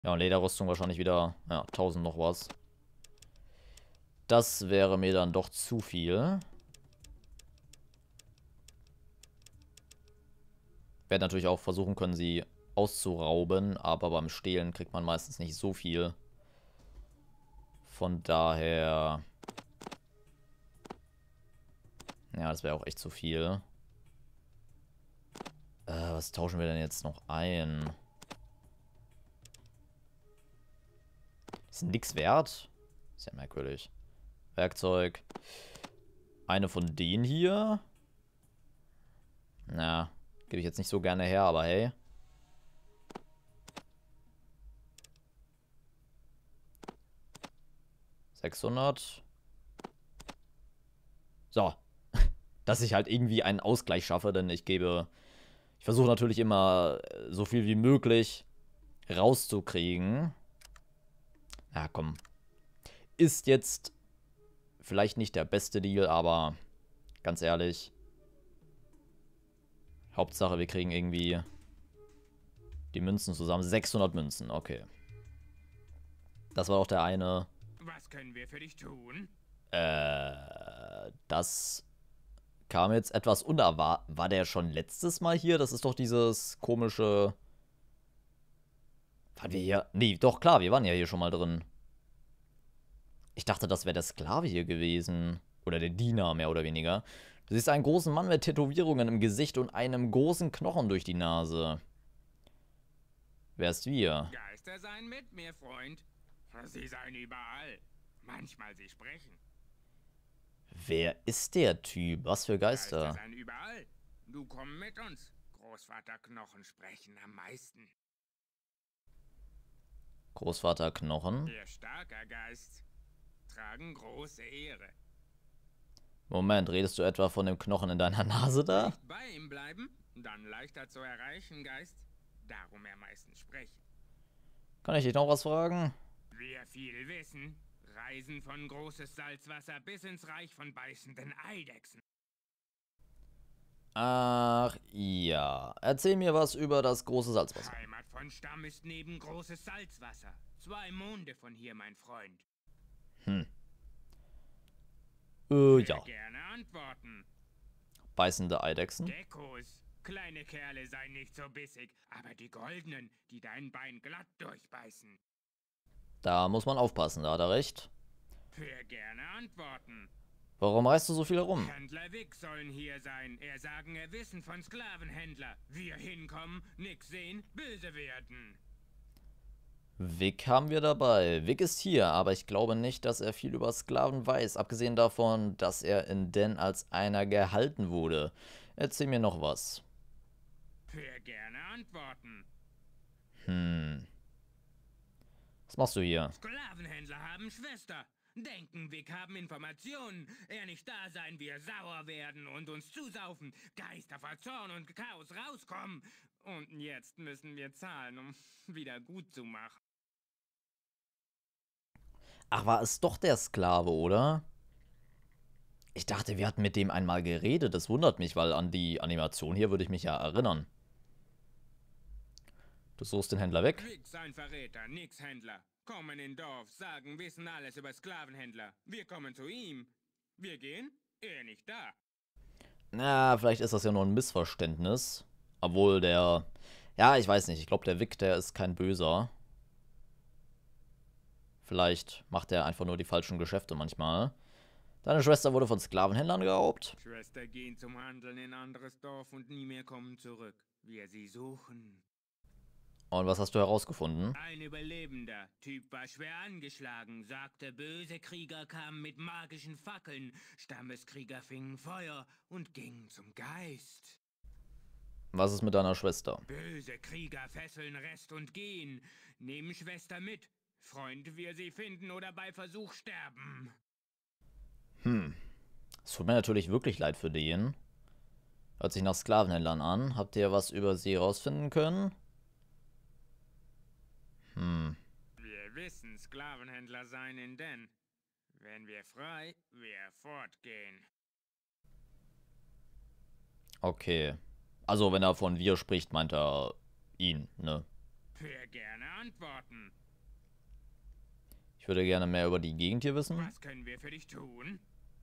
Ja, und Lederrüstung wahrscheinlich wieder, ja, 1000 noch was. Das wäre mir dann doch zu viel. Werde natürlich auch versuchen können, sie auszurauben, aber beim Stehlen kriegt man meistens nicht so viel. Von daher... Ja, das wäre auch echt zu viel. Was tauschen wir denn jetzt noch ein? Ist nix wert? Ist ja merkwürdig. Werkzeug. Eine von denen hier. Na, gebe ich jetzt nicht so gerne her, aber hey. $600. So. Dass ich halt irgendwie einen Ausgleich schaffe, denn ich gebe... Ich versuche natürlich immer so viel wie möglich rauszukriegen. Ja, komm. Ist jetzt vielleicht nicht der beste Deal, aber ganz ehrlich. Hauptsache, wir kriegen irgendwie die Münzen zusammen. 600 Münzen, okay. Das war doch der eine. Was können wir für dich tun? Das kam jetzt etwas unerwartet. War der schon letztes Mal hier? Das ist doch dieses komische... Waren wir hier? Nee, doch, klar, wir waren ja hier schon mal drin. Ich dachte, das wäre der Sklave hier gewesen. Oder der Diener, mehr oder weniger. Du siehst einen großen Mann mit Tätowierungen im Gesicht und einem großen Knochen durch die Nase. Wer ist wir? Geister seien mit mir, Freund. Sie seien überall. Manchmal sie sprechen. Wer ist der Typ? Was für Geister Geister? seien überall. Du komm mit uns. Großvater Knochen sprechen am meisten. Großvater Knochen? Der starker Geist. Tragen große Ehre. Moment, redest du etwa von dem Knochen in deiner Nase da? Nicht bei ihm bleiben, dann leichter zu erreichen, Geist. Darum er meistens sprechen. Kann ich dich noch was fragen? Wir viel wissen, reisen von großes Salzwasser bis ins Reich von beißenden Eidechsen. Ach, ja. Erzähl mir was über das große Salzwasser. Heimat von Stamm ist neben großes Salzwasser. 2 Monde von hier, mein Freund. Ja. Gerne antworten. Beißende Eidechsen? Geckos. Kleine Kerle seien nicht so bissig, aber die goldenen, die dein Bein glatt durchbeißen. Da muss man aufpassen, da hat er recht. Für gerne antworten. Warum reist du so viel herum? Händler Wick sollen hier sein. Er sagen, er wissen von Sklavenhändler. Wir hinkommen, nix sehen, böse werden. Vic haben wir dabei. Vic ist hier, aber ich glaube nicht, dass er viel über Sklaven weiß. Abgesehen davon, dass er in Den als einer gehalten wurde. Erzähl mir noch was. Für gerne antworten. Was machst du hier? Sklavenhändler haben Schwester. Denken, Wick haben Informationen. Er nicht da sein, wir sauer werden und uns zusaufen. Geister vor Zorn und Chaos rauskommen. Und jetzt müssen wir zahlen, um wieder gut zu machen. Ach, war es doch der Sklave, oder? Ich dachte, wir hatten mit dem einmal geredet. Das wundert mich, weil an die Animation hier würde ich mich ja erinnern. Du suchst den Händler weg? Wick sein Verräter, nix Händler. Kommen in Dorf, sagen, wissen alles über Sklavenhändler. Wir kommen zu ihm. Wir gehen, er nicht da. Na, vielleicht ist das ja nur ein Missverständnis. Obwohl der... Ja, ich weiß nicht. Ich glaube, der Vic, der ist kein Böser. Vielleicht macht er einfach nur die falschen Geschäfte manchmal. Deine Schwester wurde von Sklavenhändlern geraubt. Schwester gehen zum Handeln in anderes Dorf und nie mehr kommen zurück. Wir sie suchen. Und was hast du herausgefunden? Ein Überlebender. Typ war schwer angeschlagen, sagte, böse Krieger kamen mit magischen Fackeln. Stammeskrieger fingen Feuer und gingen zum Geist. Was ist mit deiner Schwester? Böse Krieger fesseln Rest und gehen. Nehmen Schwester mit. Freund wir sie finden oder bei Versuch sterben. Es tut mir natürlich wirklich leid für den. Hört sich nach Sklavenhändlern an. Habt ihr was über sie herausfinden können? Wir wissen, Sklavenhändler seien in Den. Wenn wir frei, wir fortgehen. Okay. Also, wenn er von wir spricht, meint er ihn, ne? Hör gerne antworten. Ich würde gerne mehr über die Gegend hier wissen. Was können wir für dich tun?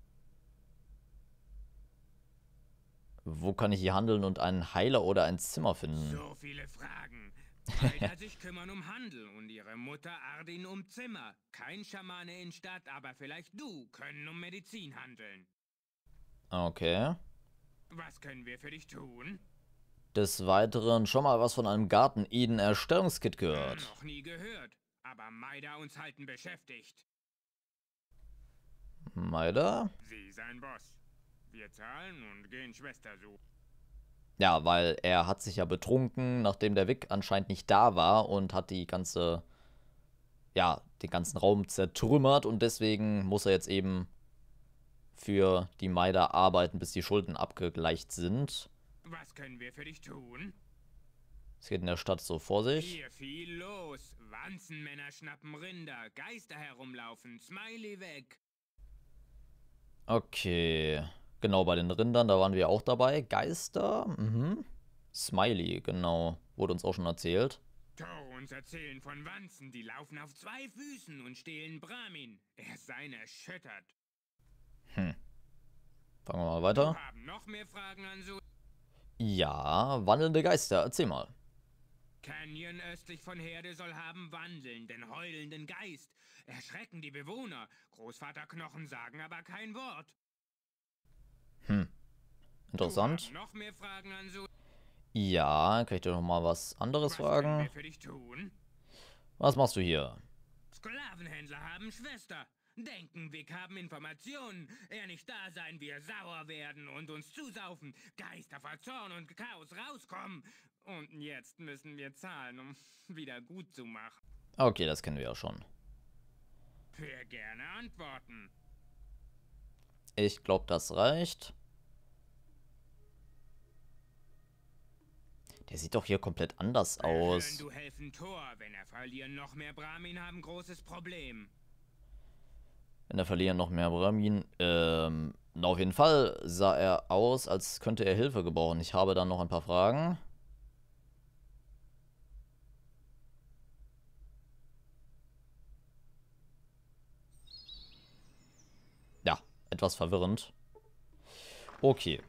Wo kann ich hier handeln und einen Heiler oder ein Zimmer finden? So viele Fragen. Heiler sich kümmern um Handel und ihre Mutter Ardin um Zimmer. Kein Schamane in Stadt, aber vielleicht du können um Medizin handeln. Okay. Was können wir für dich tun? Des Weiteren schon mal was von einem Garten-Eden-Erstellungskit gehört. Noch nie gehört. Aber Maida uns halten beschäftigt. Maida? Sie sein Boss. Wir zahlen und gehen Schwester suchen. Ja, weil er hat sich ja betrunken, nachdem der Vic anscheinend nicht da war und hat den ganzen Raum zertrümmert und deswegen muss er jetzt eben für die Maida arbeiten, bis die Schulden abgegleicht sind. Was können wir für dich tun? Es geht in der Stadt so vor sich. Hier viel los. Wanzenmänner schnappen Rinder, Geister herumlaufen, Smiley weg. Okay. Genau, bei den Rindern, da waren wir auch dabei. Geister, Smiley, genau. Wurde uns auch schon erzählt. Uns erzählen von Wanzen, die laufen auf 2 Füßen und stehlen Brahmin. Er sei erschüttert. Fangen wir mal weiter. Wir haben noch mehr Fragen an so. Ja, wandelnde Geister, erzähl mal. Canyon östlich von Herde soll haben wandelnden, heulenden Geist. Erschrecken die Bewohner. Großvater Knochen sagen aber kein Wort. Interessant. Noch mehr Fragen an so. Ja, kann ich dir noch mal was anderes Was können fragen? wir für dich tun? Was machst du hier? Sklavenhändler haben Schwester. Denken, wir haben Informationen. Er nicht da sein, wir sauer werden und uns zusaufen. Geister verzorren und Chaos rauskommen. Und jetzt müssen wir zahlen, um wieder gut zu machen. Okay, das kennen wir ja schon. Hör gerne antworten. Ich glaube, das reicht. Der sieht doch hier komplett anders aus. Du helfen Thor. Wenn er verlieren noch mehr Brahmin, haben großes Problem. Wenn er verlieren noch mehr Brahmin. Na, auf jeden Fall sah er aus, als könnte er Hilfe gebrauchen. Ich habe dann noch ein paar Fragen. Ja, etwas verwirrend. Okay.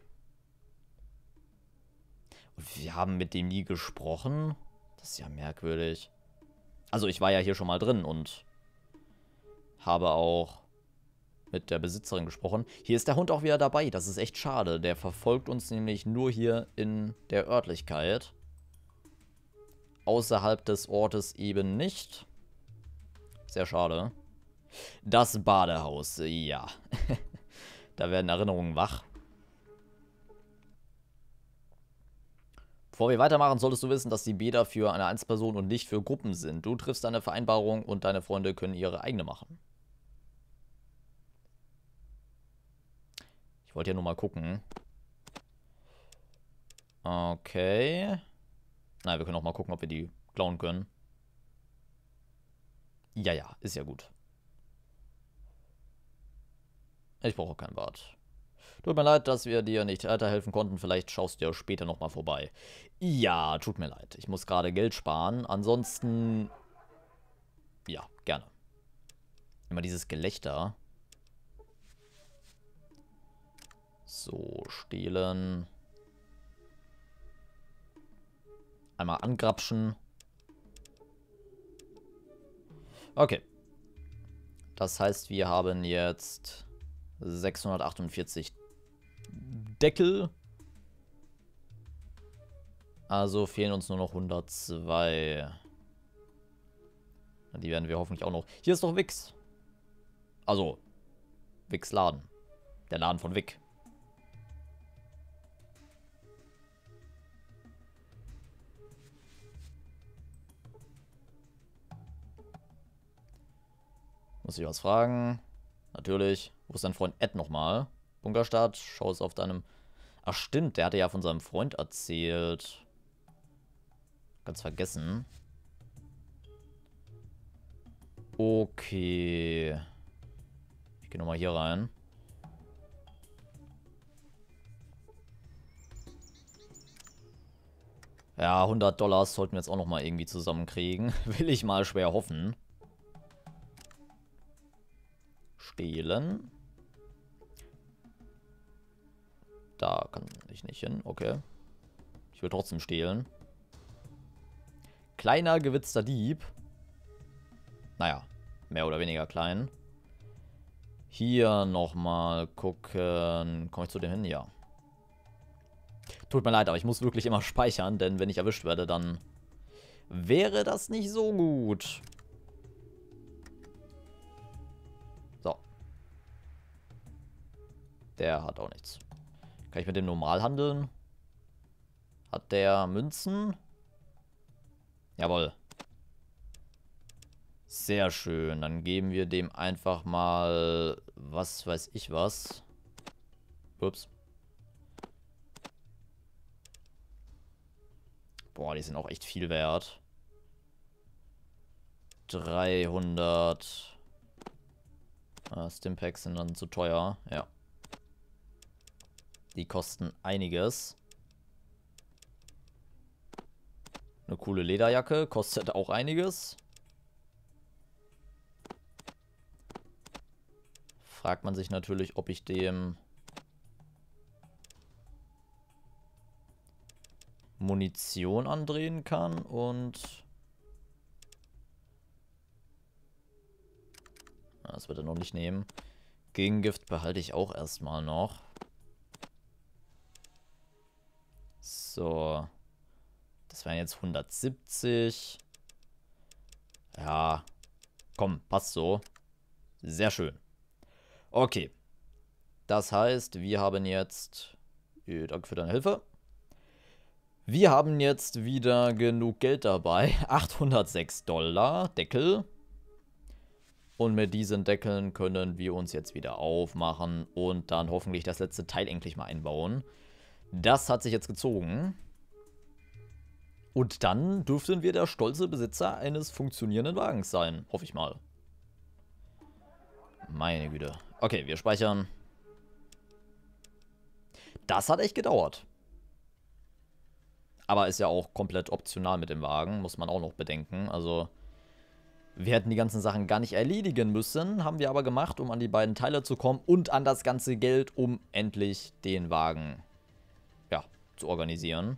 Und wir haben mit dem nie gesprochen. Das ist ja merkwürdig. Also ich war ja hier schon mal drin und habe auch mit der Besitzerin gesprochen. Hier ist der Hund auch wieder dabei. Das ist echt schade. Der verfolgt uns nämlich nur hier in der Örtlichkeit. Außerhalb des Ortes eben nicht. Sehr schade. Das Badehaus, ja. Da werden Erinnerungen wach. Bevor wir weitermachen, solltest du wissen, dass die Bäder für eine Einzelperson und nicht für Gruppen sind. Du triffst eine Vereinbarung und deine Freunde können ihre eigene machen. Ich wollte ja nur mal gucken. Okay. Nein, wir können auch mal gucken, ob wir die klauen können. Ja, ja, ist ja gut. Ich brauche kein Bad. Tut mir leid, dass wir dir nicht weiterhelfen konnten. Vielleicht schaust du ja später nochmal vorbei. Ja, tut mir leid. Ich muss gerade Geld sparen. Ansonsten... Ja, gerne. Immer dieses Gelächter. So, stehlen. Einmal angrapschen. Okay. Das heißt, wir haben jetzt 648 Deckel. Also fehlen uns nur noch 102. Die werden wir hoffentlich auch noch... Hier ist doch Wix. Also, Wix Laden. Der Laden von Vic. Muss ich was fragen? Natürlich. Wo ist dein Freund Ed nochmal? Bunkerstadt, schau es auf deinem... Ach stimmt, der hatte ja von seinem Freund erzählt. Ganz vergessen. Okay. Ich gehe nochmal hier rein. Ja, $100 sollten wir jetzt auch nochmal irgendwie zusammenkriegen. Will ich mal schwer hoffen. Stehlen. Da kann ich nicht hin, okay. Ich will trotzdem stehlen. Kleiner, gewitzter Dieb. Naja, mehr oder weniger klein. Hier nochmal gucken. Komme ich zu dem hin? Ja. Tut mir leid, aber ich muss wirklich immer speichern, denn wenn ich erwischt werde, dann wäre das nicht so gut. So. Der hat auch nichts. Kann ich mit dem normal handeln? Hat der Münzen? Jawohl. Sehr schön. Dann geben wir dem einfach mal, was weiß ich was. Ups. Boah, die sind auch echt viel wert. 300. Stimpaks sind dann zu teuer. Ja. Die kosten einiges. Eine coole Lederjacke kostet auch einiges. Fragt man sich natürlich, ob ich dem Munition andrehen kann und... Das wird er noch nicht nehmen. Gegengift behalte ich auch erstmal noch. So. Das wären jetzt 170. Ja. Komm, passt so. Sehr schön. Okay. Das heißt, wir haben jetzt... Danke für deine Hilfe. Wir haben jetzt wieder genug Geld dabei. 806 $. Deckel. Und mit diesen Deckeln können wir uns jetzt wieder aufmachen und dann hoffentlich das letzte Teil endlich mal einbauen. Das hat sich jetzt gezogen. Und dann dürften wir der stolze Besitzer eines funktionierenden Wagens sein. Hoffe ich mal. Meine Güte. Okay, wir speichern. Das hat echt gedauert. Aber ist ja auch komplett optional mit dem Wagen. Muss man auch noch bedenken. Also... Wir hätten die ganzen Sachen gar nicht erledigen müssen, haben wir aber gemacht, um an die beiden Teile zu kommen und an das ganze Geld, um endlich den Wagen, ja, zu organisieren.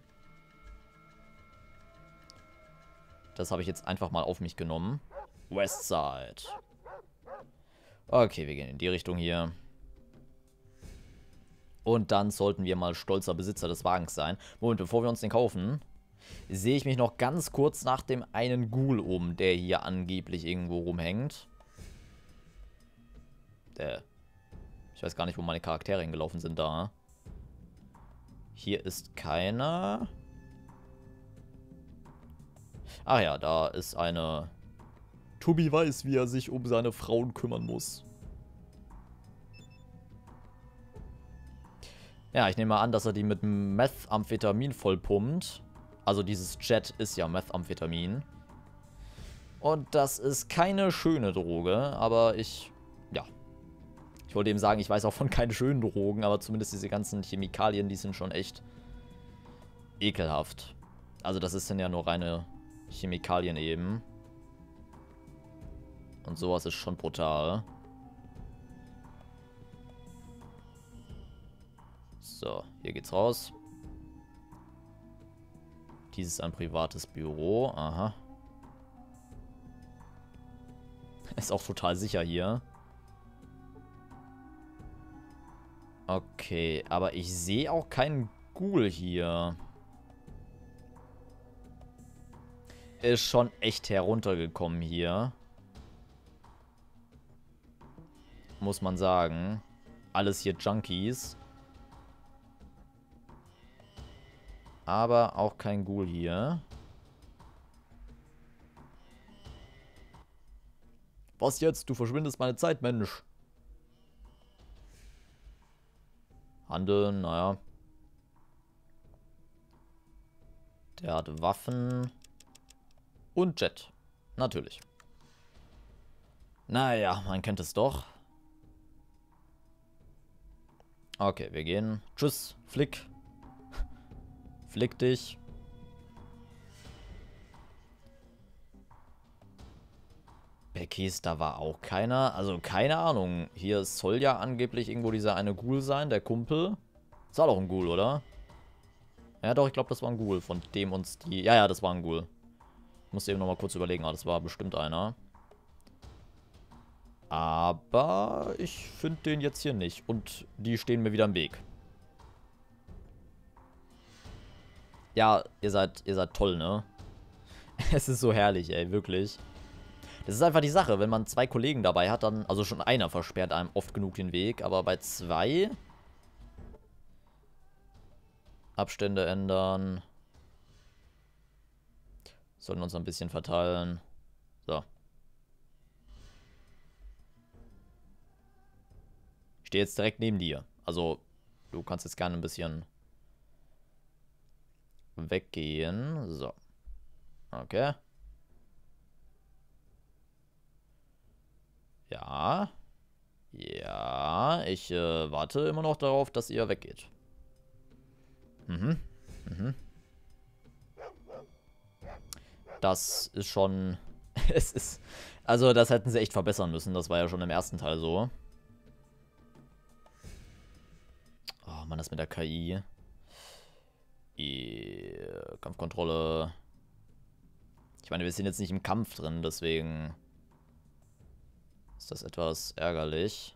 Das habe ich jetzt einfach mal auf mich genommen. Westside. Okay, wir gehen in die Richtung hier. Und dann sollten wir mal stolzer Besitzer des Wagens sein. Moment, bevor wir uns den kaufen... sehe ich mich noch ganz kurz nach dem einen Ghoul um, der hier angeblich irgendwo rumhängt. Ich weiß gar nicht, wo meine Charaktere hingelaufen sind da. Hier ist keiner. Ach ja, da ist eine... Tobi weiß, wie er sich um seine Frauen kümmern muss. Ja, ich nehme mal an, dass er die mit Methamphetamin vollpumpt. Also dieses Jet ist ja Methamphetamin. Und das ist keine schöne Droge, aber ja. Ich wollte eben sagen, ich weiß auch von keinen schönen Drogen, aber zumindest diese ganzen Chemikalien, die sind schon echt ekelhaft. Also das sind ja nur reine Chemikalien eben. Und sowas ist schon brutal. So, hier geht's raus. Dies ist ein privates Büro. Aha. Ist auch total sicher hier. Okay, aber ich sehe auch keinen Ghoul hier. Ist schon echt heruntergekommen hier. Muss man sagen. Alles hier Junkies. Aber auch kein Ghoul hier. Was jetzt? Du verschwindest meine Zeit, Mensch. Handeln, naja. Der hat Waffen. Und Jet. Natürlich. Naja, man kennt es doch. Okay, wir gehen. Tschüss, Flick. Flick dich. Kies, da war auch keiner. Also, keine Ahnung. Hier soll ja angeblich irgendwo dieser eine Ghoul sein, der Kumpel. Das war doch ein Ghoul, oder? Ja, doch, ich glaube, das war ein Ghoul, von dem uns die... Ja, ja, das war ein Ghoul. Ich musste eben nochmal kurz überlegen. Ah, das war bestimmt einer. Aber ich finde den jetzt hier nicht. Und die stehen mir wieder im Weg. Ja, ihr seid toll, ne? Es ist so herrlich, ey, wirklich. Das ist einfach die Sache, wenn man 2 Kollegen dabei hat, dann... Also schon einer versperrt einem oft genug den Weg, aber bei 2... Abstände ändern. Sollten uns ein bisschen verteilen. So. Ich stehe jetzt direkt neben dir. Also, du kannst jetzt gerne ein bisschen weggehen. So. Okay. Ja. Ja, ich warte immer noch darauf, dass ihr weggeht. Mhm. Mhm. Das ist schon... Es ist... Also, das hätten sie echt verbessern müssen. Das war ja schon im ersten Teil so. Oh Mann, das mit der KI. Kampfkontrolle. Ich meine, wir sind jetzt nicht im Kampf drin, deswegen ist das etwas ärgerlich.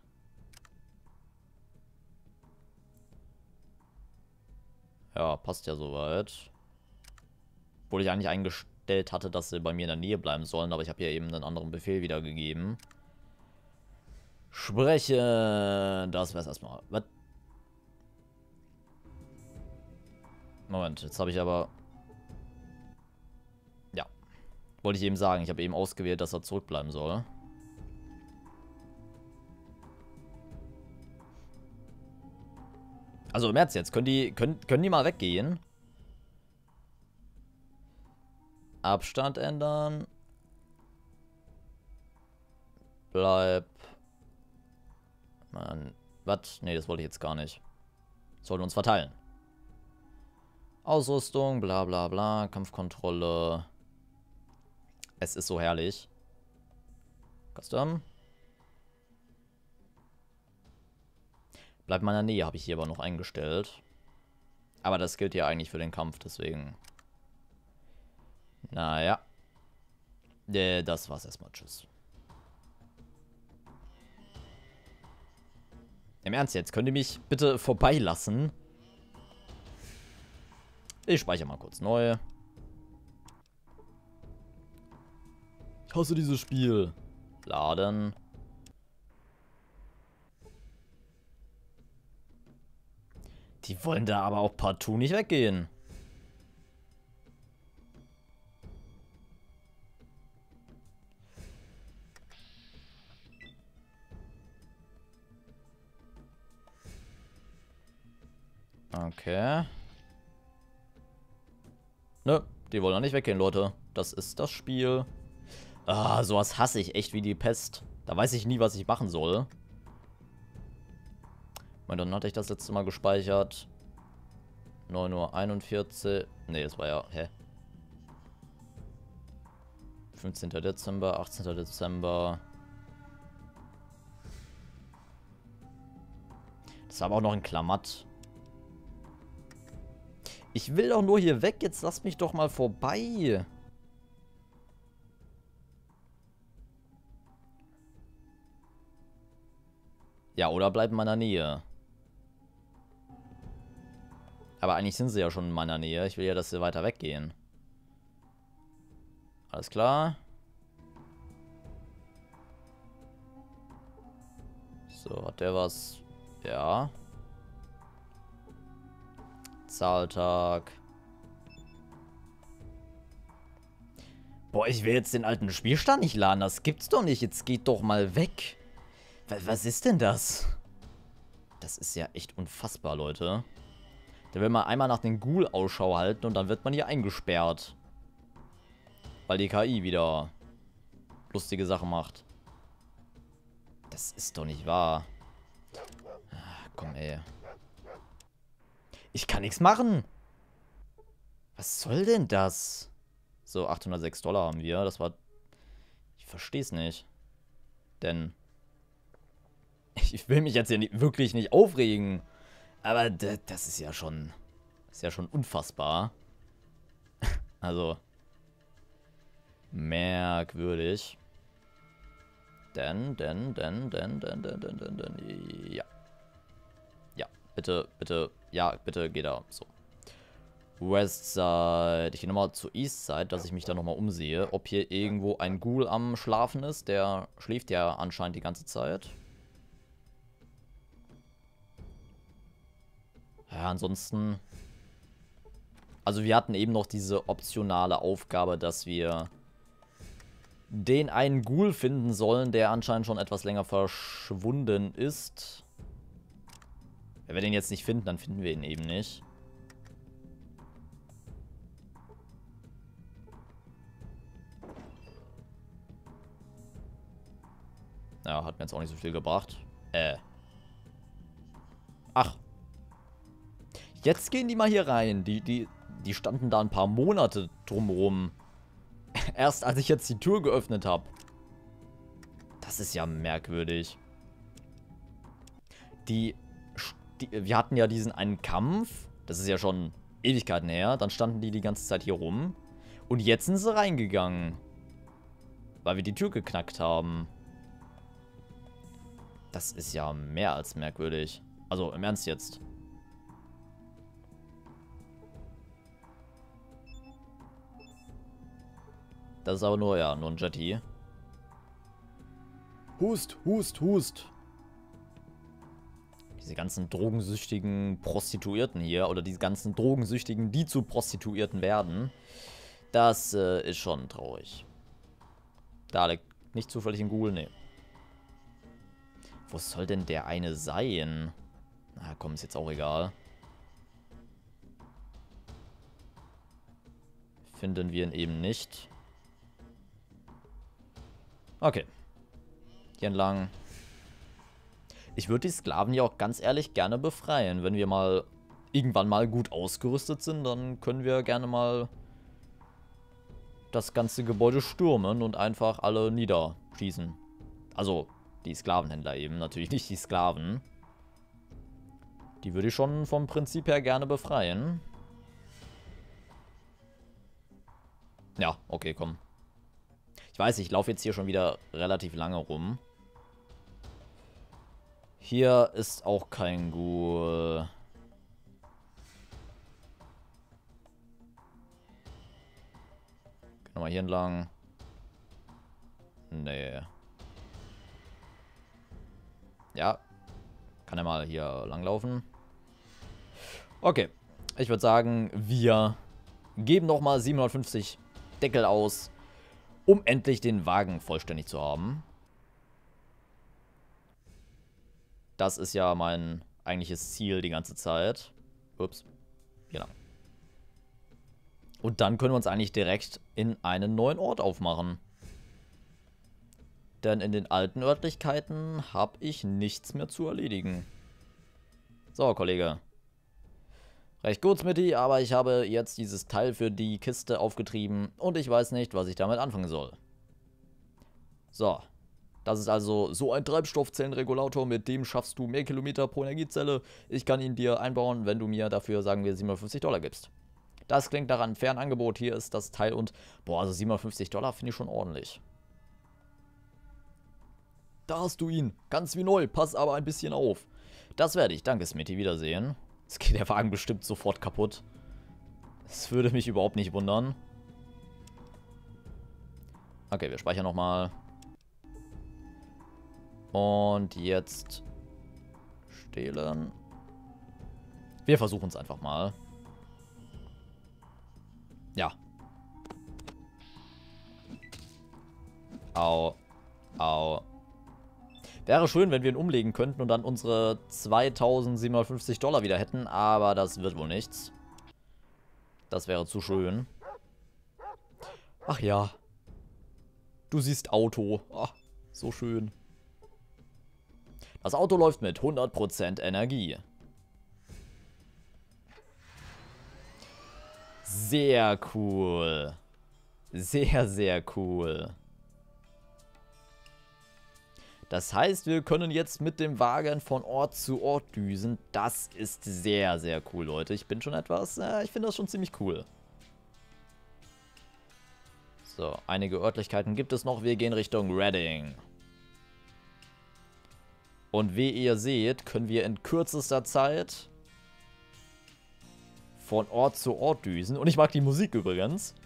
Ja, passt ja soweit. Obwohl ich eigentlich eingestellt hatte, dass sie bei mir in der Nähe bleiben sollen, aber ich habe ja eben einen anderen Befehl wiedergegeben. Spreche. Das wär's erstmal. Was? Moment, jetzt habe ich aber... Ja. Wollte ich eben sagen, ich habe eben ausgewählt, dass er zurückbleiben soll. Also im Ernst jetzt, können die mal weggehen? Abstand ändern. Bleib. Mann. Was? Nee, das wollte ich jetzt gar nicht. Sollten uns verteilen. Ausrüstung, bla bla bla. Kampfkontrolle. Es ist so herrlich. Custom. Bleib in meiner Nähe, habe ich hier aber noch eingestellt. Aber das gilt ja eigentlich für den Kampf, deswegen. Naja. Das war's erstmal. Tschüss. Im Ernst jetzt, könnt ihr mich bitte vorbeilassen? Ich speichere mal kurz neu. Ich hasse dieses Spiel. Laden. Die wollen da aber auch partout nicht weggehen. Okay. Nö, die wollen auch nicht weggehen, Leute. Das ist das Spiel. Ah, sowas hasse ich echt wie die Pest. Da weiß ich nie, was ich machen soll. Und dann hatte ich das letzte Mal gespeichert. 9:41 Uhr. Ne, das war ja... Hä? 15. Dezember, 18. Dezember. Das war aber auch noch ein Klamatt. Ich will doch nur hier weg. Jetzt lass mich doch mal vorbei. Ja, oder bleib in meiner Nähe. Aber eigentlich sind sie ja schon in meiner Nähe. Ich will ja, dass sie weiter weggehen. Alles klar. So, hat der was? Ja. Zahltag. Boah, ich will jetzt den alten Spielstand nicht laden. Das gibt's doch nicht. Jetzt geht doch mal weg. Was ist denn das? Das ist ja echt unfassbar, Leute. Da will man einmal nach den Ghoul Ausschau halten und dann wird man hier eingesperrt. Weil die KI wieder lustige Sachen macht. Das ist doch nicht wahr. Ach, komm, ey. Ich kann nichts machen. Was soll denn das? So, $806 haben wir. Das war... Ich verstehe es nicht. Denn ich will mich jetzt hier wirklich nicht aufregen. Aber das ist ja schon unfassbar. Also, merkwürdig. Ja. Ja, bitte, ja, bitte, geh da. So. Westside. Ich gehe nochmal zur Eastside, dass ich mich da nochmal umsehe. Ob hier irgendwo ein Ghoul am Schlafen ist. Der schläft ja anscheinend die ganze Zeit. Ja, ansonsten... Also wir hatten eben noch diese optionale Aufgabe, dass wir den einen Ghoul finden sollen, der anscheinend schon etwas länger verschwunden ist. Wenn wir den jetzt nicht finden, dann finden wir ihn eben nicht. Ja, hat mir jetzt auch nicht so viel gebracht. Ach. Jetzt gehen die mal hier rein. Die standen da ein paar Monate drumrum. Erst als ich jetzt die Tür geöffnet habe. Das ist ja merkwürdig. Wir hatten ja diesen einen Kampf. Das ist ja schon Ewigkeiten her. Dann standen die ganze Zeit hier rum. Und jetzt sind sie reingegangen. Weil wir die Tür geknackt haben. Das ist ja mehr als merkwürdig. Also im Ernst jetzt. Das ist aber nur, ja, nur ein Jetty. Hust, hust, hust. Diese ganzen drogensüchtigen Prostituierten hier, oder diese ganzen Drogensüchtigen, die zu Prostituierten werden, das ist schon traurig. Da liegt nicht zufällig ein Ghoul, nee. Wo soll denn der eine sein? Na komm, ist jetzt auch egal. Finden wir ihn eben nicht. Okay. Hier entlang. Ich würde die Sklaven ja auch ganz ehrlich gerne befreien. Wenn wir mal irgendwann mal gut ausgerüstet sind, dann können wir gerne mal das ganze Gebäude stürmen und einfach alle niederschießen. Also die Sklavenhändler eben, natürlich nicht die Sklaven. Die würde ich schon vom Prinzip her gerne befreien. Ja, okay, komm. Ich weiß, ich laufe jetzt hier schon wieder relativ lange rum. Hier ist auch kein Ghoul. Gehen wir mal hier entlang. Nee. Ja. Kann er mal hier langlaufen. Okay. Ich würde sagen, wir geben nochmal 750 Deckel aus, um endlich den Wagen vollständig zu haben. Das ist ja mein eigentliches Ziel die ganze Zeit. Ups. Hier lang. Und dann können wir uns eigentlich direkt in einen neuen Ort aufmachen. Denn in den alten Örtlichkeiten habe ich nichts mehr zu erledigen. So, Kollege. Recht gut, Smitty, aber ich habe jetzt dieses Teil für die Kiste aufgetrieben und ich weiß nicht, was ich damit anfangen soll. So. Das ist also so ein Treibstoffzellenregulator, mit dem schaffst du mehr Kilometer pro Energiezelle. Ich kann ihn dir einbauen, wenn du mir dafür, sagen wir, $750 gibst. Das klingt nach einem fairen Angebot. Hier ist das Teil und, boah, also $750 finde ich schon ordentlich. Da hast du ihn. Ganz wie neu. Pass aber ein bisschen auf. Das werde ich. Danke, Smitty. Wiedersehen. Jetzt geht der Wagen bestimmt sofort kaputt. Das würde mich überhaupt nicht wundern. Okay, wir speichern nochmal. Und jetzt stehlen. Wir versuchen es einfach mal. Ja. Au. Au. Wäre schön, wenn wir ihn umlegen könnten und dann unsere $2750 wieder hätten, aber das wird wohl nichts. Das wäre zu schön. Ach ja. Du siehst Auto. Ach, so schön. Das Auto läuft mit 100% Energie. Sehr cool. Sehr, sehr cool. Das heißt, wir können jetzt mit dem Wagen von Ort zu Ort düsen. Das ist sehr, sehr cool, Leute. Ich bin schon etwas, ich finde das schon ziemlich cool. So, einige Örtlichkeiten gibt es noch. Wir gehen Richtung Reading. Und wie ihr seht, können wir in kürzester Zeit von Ort zu Ort düsen. Und ich mag die Musik übrigens.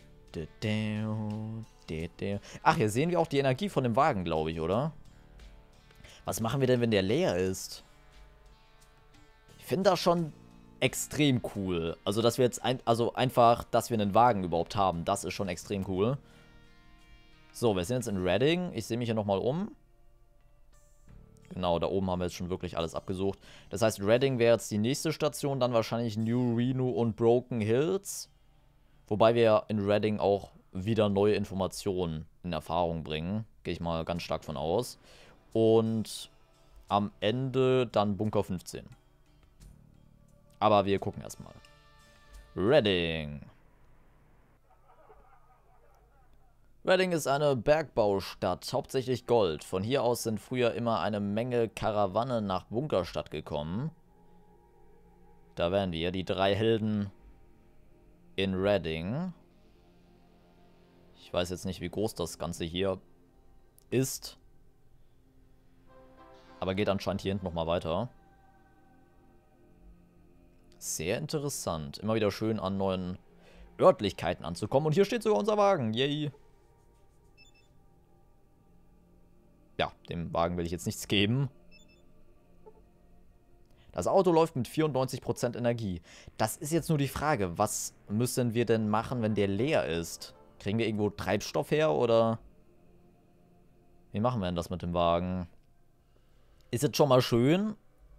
Ach, hier sehen wir auch die Energie von dem Wagen, glaube ich, oder? Was machen wir denn, wenn der leer ist? Ich finde das schon extrem cool. Also, dass wir jetzt einfach, dass wir einen Wagen überhaupt haben, das ist schon extrem cool. So, wir sind jetzt in Reading. Ich sehe mich hier nochmal um. Genau, da oben haben wir jetzt schon wirklich alles abgesucht. Das heißt, Reading wäre jetzt die nächste Station, dann wahrscheinlich New Reno und Broken Hills. Wobei wir in Reading auch wieder neue Informationen in Erfahrung bringen. Gehe ich mal ganz stark von aus. Und am Ende dann Bunker 15. Aber wir gucken erstmal. Reading. Reading ist eine Bergbaustadt, hauptsächlich Gold. Von hier aus sind früher immer eine Menge Karawanen nach Bunkerstadt gekommen. Da wären wir, die 3 Helden in Reading. Ich weiß jetzt nicht, wie groß das Ganze hier ist. Aber geht anscheinend hier hinten nochmal weiter. Sehr interessant. Immer wieder schön an neuen Örtlichkeiten anzukommen. Und hier steht sogar unser Wagen. Yay. Ja, dem Wagen will ich jetzt nichts geben. Das Auto läuft mit 94% Energie. Das ist jetzt nur die Frage. Was müssen wir denn machen, wenn der leer ist? Kriegen wir irgendwo Treibstoff her oder... Wie machen wir denn das mit dem Wagen? Ist jetzt schon mal schön.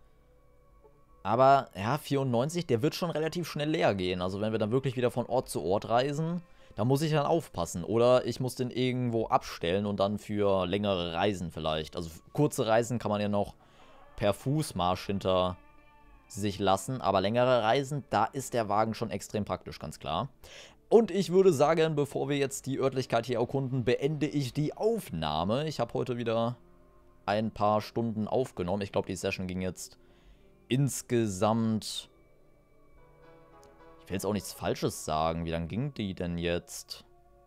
Aber, ja, 94, der wird schon relativ schnell leer gehen. Also wenn wir dann wirklich wieder von Ort zu Ort reisen, da muss ich dann aufpassen. Oder ich muss den irgendwo abstellen und dann für längere Reisen vielleicht. Also kurze Reisen kann man ja noch per Fußmarsch hinter sich lassen. Aber längere Reisen, da ist der Wagen schon extrem praktisch, ganz klar. Und ich würde sagen, bevor wir jetzt die Örtlichkeit hier erkunden, beende ich die Aufnahme. Ich habe heute wieder ein paar Stunden aufgenommen. Ich glaube, die Session ging jetzt insgesamt... Ich will jetzt auch nichts Falsches sagen. Wie lange ging die denn jetzt?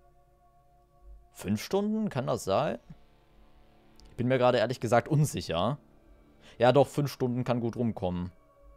5 Stunden? Kann das sein? Ich bin mir gerade ehrlich gesagt unsicher. Ja doch, 5 Stunden kann gut rumkommen.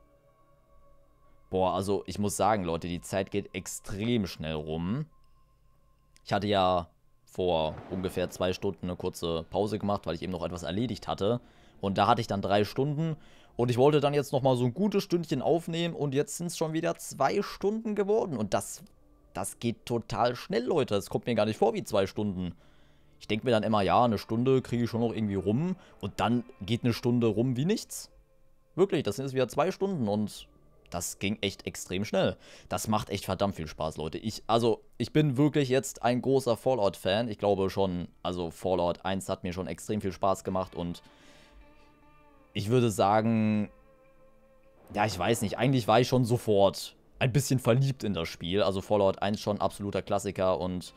Boah, also ich muss sagen, Leute, die Zeit geht extrem schnell rum. Ich hatte ja vor ungefähr 2 Stunden eine kurze Pause gemacht, weil ich eben noch etwas erledigt hatte. Und da hatte ich dann 3 Stunden. Und ich wollte dann jetzt nochmal so ein gutes Stündchen aufnehmen. Und jetzt sind es schon wieder 2 Stunden geworden. Und das geht total schnell, Leute. Das kommt mir gar nicht vor wie 2 Stunden. Ich denke mir dann immer, ja, eine Stunde kriege ich schon noch irgendwie rum. Und dann geht eine Stunde rum wie nichts. Wirklich, das sind jetzt wieder 2 Stunden. Und das ging echt extrem schnell. Das macht echt verdammt viel Spaß, Leute. Ich bin wirklich jetzt ein großer Fallout-Fan. Ich glaube schon, also Fallout 1 hat mir schon extrem viel Spaß gemacht. Und ich würde sagen, ja, ich weiß nicht, eigentlich war ich schon sofort ein bisschen verliebt in das Spiel. Also Fallout 1 schon absoluter Klassiker und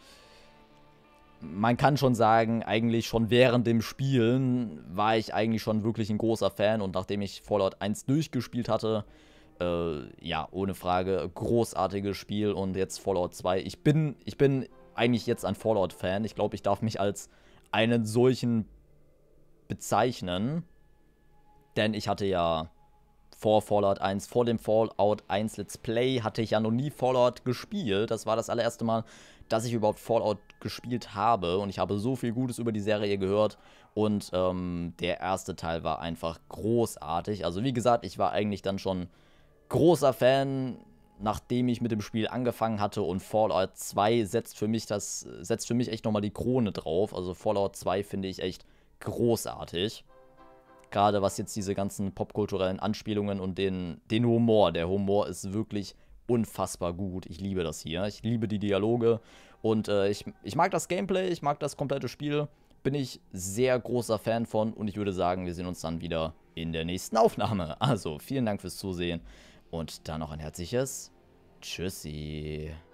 man kann schon sagen, eigentlich schon während dem Spielen war ich eigentlich schon wirklich ein großer Fan und nachdem ich Fallout 1 durchgespielt hatte, ja, ohne Frage, großartiges Spiel und jetzt Fallout 2. Ich bin eigentlich jetzt ein Fallout-Fan. Ich glaube, ich darf mich als einen solchen bezeichnen. Denn ich hatte ja vor Fallout 1, vor dem Fallout 1 Let's Play, hatte ich ja noch nie Fallout gespielt. Das war das allererste Mal, dass ich überhaupt Fallout gespielt habe. Und ich habe so viel Gutes über die Serie gehört. Und der erste Teil war einfach großartig. Also wie gesagt, ich war eigentlich dann schon großer Fan, nachdem ich mit dem Spiel angefangen hatte. Und Fallout 2 setzt für mich echt nochmal die Krone drauf. Also Fallout 2 finde ich echt großartig. Gerade was jetzt diese ganzen popkulturellen Anspielungen und den Humor. Der Humor ist wirklich unfassbar gut. Ich liebe das hier. Ich liebe die Dialoge. Und ich mag das Gameplay, ich mag das komplette Spiel. Bin ich sehr großer Fan von. Und ich würde sagen, wir sehen uns dann wieder in der nächsten Aufnahme. Also, vielen Dank fürs Zusehen. Und dann noch ein herzliches Tschüssi.